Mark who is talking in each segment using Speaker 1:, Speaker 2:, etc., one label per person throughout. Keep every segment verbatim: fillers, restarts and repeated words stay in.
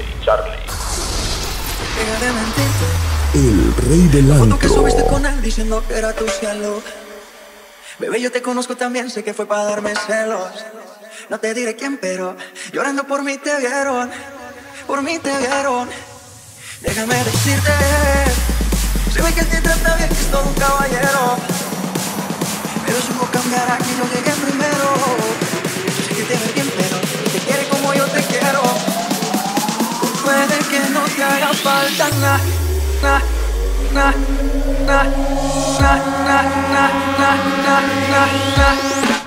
Speaker 1: Charlie.
Speaker 2: Deja de mentirte.
Speaker 3: El rey del
Speaker 2: La foto que
Speaker 3: antro.
Speaker 2: subiste con él diciendo que era tu cielo. Bebé, yo te conozco también, sé que fue para darme celos. No te diré quién, pero llorando por mí te vieron. Por mí te vieron. Déjame decirte, se ve que él te trata bien, que es todo un caballero. Pero supo cambiar a que yo llegué primero. Yo sé que te ve bien, pero te quiere como yo te quiero. Puede que no te haga falta nada, nada, nada, nada, nada, nada, nada, nada,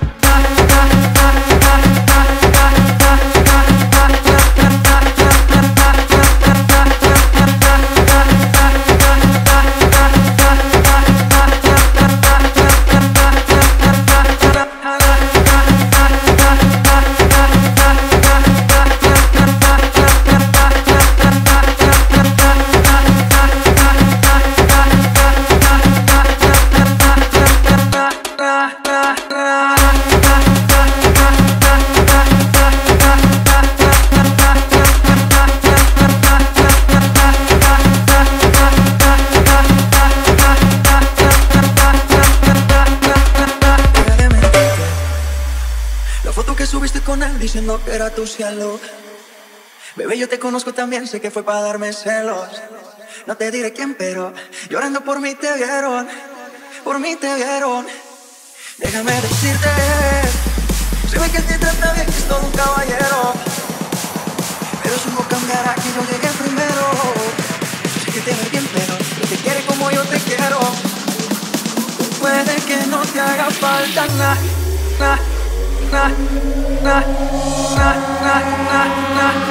Speaker 2: diciendo que era tu cielo. Bebé, yo te conozco también, sé que fue para darme celos. No te diré quién, pero llorando por mí te vieron. Por mí te vieron. Déjame decirte, se ve que él te trata bien, que es todo un caballero. Pero supo cambiar a que yo llegué primero. Yo sé que te ve bien, pero te quiere como yo te quiero. Puede que no te haga falta nada, nada, nada, nada, nada, nada, nada.